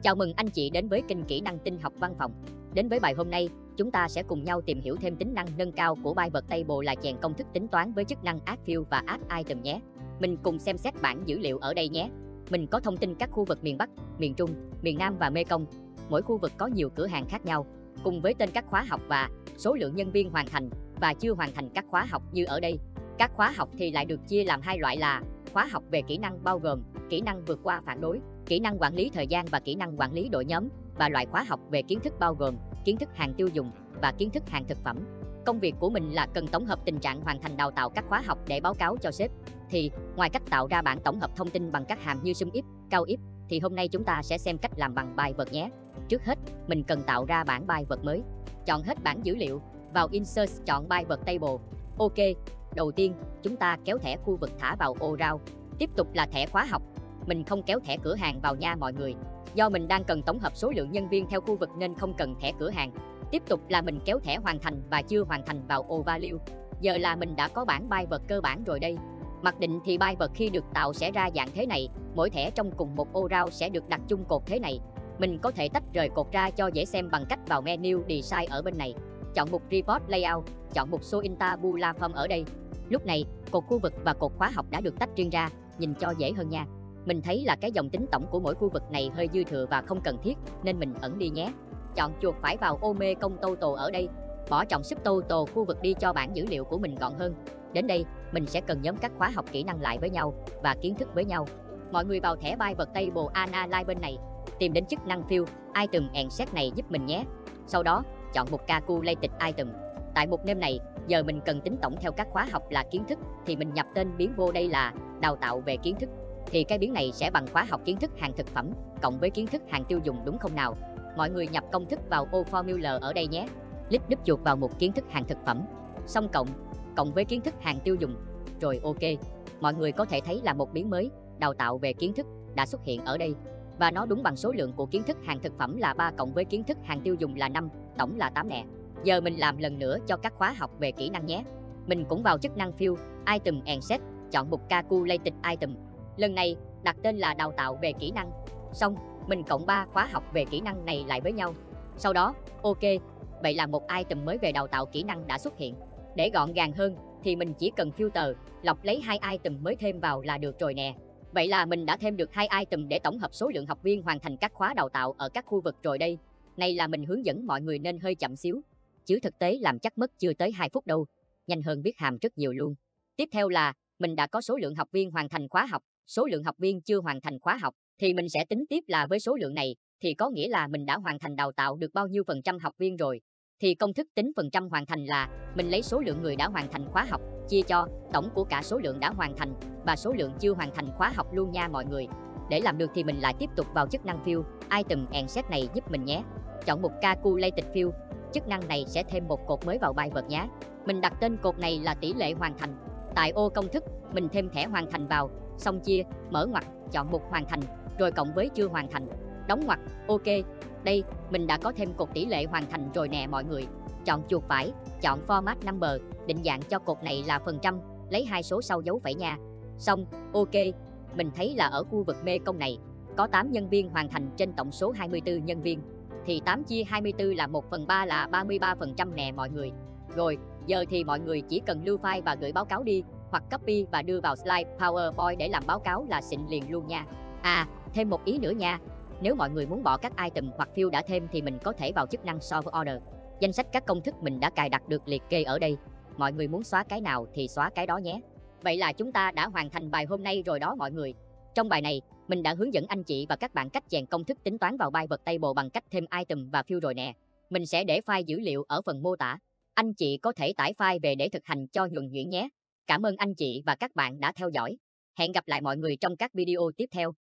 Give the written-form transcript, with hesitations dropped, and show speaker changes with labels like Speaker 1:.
Speaker 1: Chào mừng anh chị đến với kênh Kỹ năng tin học văn phòng. Đến với bài hôm nay, chúng ta sẽ cùng nhau tìm hiểu thêm tính năng nâng cao của Pivot Table là chèn công thức tính toán với chức năng Add Field và Add Item nhé. Mình cùng xem xét bảng dữ liệu ở đây nhé. Mình có thông tin các khu vực miền Bắc, miền Trung, miền Nam và Mekong. Mỗi khu vực có nhiều cửa hàng khác nhau, cùng với tên các khóa học và số lượng nhân viên hoàn thành và chưa hoàn thành các khóa học như ở đây. Các khóa học thì lại được chia làm hai loại là khóa học về kỹ năng bao gồm kỹ năng vượt qua phản đối, kỹ năng quản lý thời gian và kỹ năng quản lý đội nhóm, và loại khóa học về kiến thức bao gồm kiến thức hàng tiêu dùng và kiến thức hàng thực phẩm. Công việc của mình là cần tổng hợp tình trạng hoàn thành đào tạo các khóa học để báo cáo cho sếp. Thì ngoài cách tạo ra bảng tổng hợp thông tin bằng các hàm như sum if, count if, thì hôm nay chúng ta sẽ xem cách làm bằng Pivot nhé. Trước hết, mình cần tạo ra bảng Pivot mới. Chọn hết bảng dữ liệu, vào Insert chọn Pivot Table. Ok, đầu tiên chúng ta kéo thẻ khu vực thả vào ô rau. Tiếp tục là thẻ khóa học. Mình không kéo thẻ cửa hàng vào nha mọi người. Do mình đang cần tổng hợp số lượng nhân viên theo khu vực nên không cần thẻ cửa hàng. Tiếp tục là mình kéo thẻ hoàn thành và chưa hoàn thành vào ô value. Giờ là mình đã có bảng Pivot cơ bản rồi đây. Mặc định thì Pivot khi được tạo sẽ ra dạng thế này. Mỗi thẻ trong cùng một ô rau sẽ được đặt chung cột thế này. Mình có thể tách rời cột ra cho dễ xem bằng cách vào menu Design ở bên này. Chọn mục Report Layout, chọn mục Show in Tabular Form ở đây. Lúc này, cột khu vực và cột khóa học đã được tách riêng ra, nhìn cho dễ hơn nha. Mình thấy là cái dòng tính tổng của mỗi khu vực này hơi dư thừa và không cần thiết, nên mình ẩn đi nhé. Chọn chuột phải vào ô Mekong Total ở đây. Bỏ trọng sub Total khu vực đi cho bảng dữ liệu của mình gọn hơn. Đến đây, mình sẽ cần nhóm các khóa học kỹ năng lại với nhau và kiến thức với nhau. Mọi người vào thẻ Pivot Table Analyze bên này, tìm đến chức năng Field, Item and Set này giúp mình nhé. Sau đó, chọn mục Calculated Item. Tại mục name này, giờ mình cần tính tổng theo các khóa học là kiến thức, thì mình nhập tên biến vô đây là đào tạo về kiến thức. Thì cái biến này sẽ bằng khóa học kiến thức hàng thực phẩm cộng với kiến thức hàng tiêu dùng đúng không nào? Mọi người nhập công thức vào ô formula ở đây nhé. Click đúp chuột vào mục kiến thức hàng thực phẩm, xong cộng với kiến thức hàng tiêu dùng. Rồi ok. Mọi người có thể thấy là một biến mới, đào tạo về kiến thức, đã xuất hiện ở đây. Và nó đúng bằng số lượng của kiến thức hàng thực phẩm là 3 cộng với kiến thức hàng tiêu dùng là 5, tổng là 8 nè. Giờ mình làm lần nữa cho các khóa học về kỹ năng nhé. Mình cũng vào chức năng Field, Item and Set, chọn mục Calculated Item. Lần này, đặt tên là đào tạo về kỹ năng. Xong, mình cộng 3 khóa học về kỹ năng này lại với nhau. Sau đó, ok, vậy là một item mới về đào tạo kỹ năng đã xuất hiện. Để gọn gàng hơn, thì mình chỉ cần filter, lọc lấy 2 item mới thêm vào là được rồi nè. Vậy là mình đã thêm được 2 item để tổng hợp số lượng học viên hoàn thành các khóa đào tạo ở các khu vực rồi đây. Này là mình hướng dẫn mọi người nên hơi chậm xíu, chứ thực tế làm chắc mất chưa tới 2 phút đâu. Nhanh hơn viết hàm rất nhiều luôn. Tiếp theo là, mình đã có số lượng học viên hoàn thành khóa học, số lượng học viên chưa hoàn thành khóa học, thì mình sẽ tính tiếp là với số lượng này, thì có nghĩa là mình đã hoàn thành đào tạo được bao nhiêu phần trăm học viên rồi. Thì công thức tính phần trăm hoàn thành là, mình lấy số lượng người đã hoàn thành khóa học, chia cho tổng của cả số lượng đã hoàn thành, và số lượng chưa hoàn thành khóa học luôn nha mọi người. Để làm được thì mình lại tiếp tục vào chức năng Field, Item and Set này giúp mình nhé. Chọn mục Calculated Field, chức năng này sẽ thêm một cột mới vào Pivot nhé. Mình đặt tên cột này là tỷ lệ hoàn thành. Tại ô công thức, mình thêm thẻ hoàn thành vào, xong chia, mở ngoặc, chọn mục hoàn thành, rồi cộng với chưa hoàn thành, đóng ngoặc, ok. Đây, mình đã có thêm cột tỷ lệ hoàn thành rồi nè mọi người. Chọn chuột phải, chọn Format Number, định dạng cho cột này là phần trăm, lấy 2 số sau dấu phẩy nha. Xong, ok. Mình thấy là ở khu vực Mekong này, có 8 nhân viên hoàn thành trên tổng số 24 nhân viên. Thì 8 chia 24 là 1/3 là 33% nè mọi người. Rồi, giờ thì mọi người chỉ cần lưu file và gửi báo cáo đi, hoặc copy và đưa vào slide PowerPoint để làm báo cáo là xịn liền luôn nha. À, thêm một ý nữa nha. Nếu mọi người muốn bỏ các item hoặc field đã thêm thì mình có thể vào chức năng Sort Order. Danh sách các công thức mình đã cài đặt được liệt kê ở đây. Mọi người muốn xóa cái nào thì xóa cái đó nhé. Vậy là chúng ta đã hoàn thành bài hôm nay rồi đó mọi người. Trong bài này, mình đã hướng dẫn anh chị và các bạn cách chèn công thức tính toán vào Pivot Table bằng cách thêm item và field rồi nè. Mình sẽ để file dữ liệu ở phần mô tả. Anh chị có thể tải file về để thực hành cho nhuần nhuyễn nhé. Cảm ơn anh chị và các bạn đã theo dõi. Hẹn gặp lại mọi người trong các video tiếp theo.